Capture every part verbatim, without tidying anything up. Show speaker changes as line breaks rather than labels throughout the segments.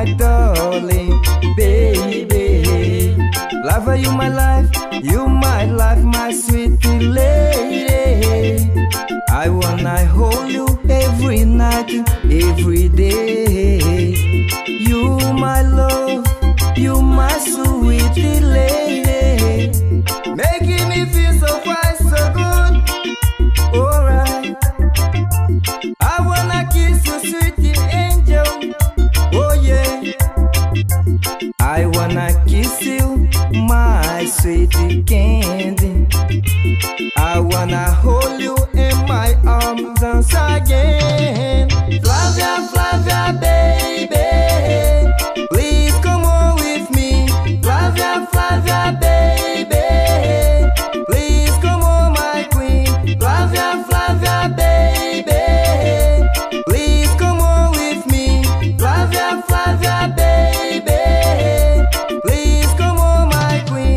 my darling, baby. Lover, you my life, you my life, my sweet lady. I wanna hold you every night, every day. You my love, you my sweet lady, making me feel so fine, so good. Alright, I wanna kiss you, sweet angel. Oh yeah, I wanna kiss you, my sweet candy. I wanna hold you in my arms once again. Flavia, Flavia, baby, please come on with me. Flavia, Flavia, baby, please come on, my queen. Flavia, Flavia, baby, please come on with me. Flavia, Flavia, baby, please come on, my queen.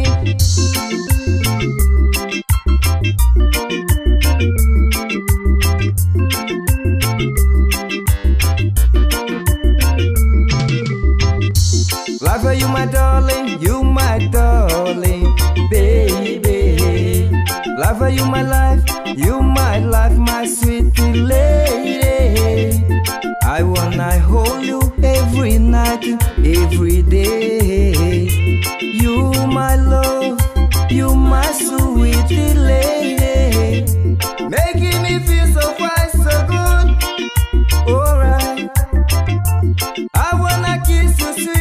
Flavia, you my darling, you my darling, baby. Flavia, you my life, you my life, my sweet lady. I wanna hold you every night, every day. You my love, you my sweet lady, making me feel so fine, so good. Alright, I wanna kiss you, sweet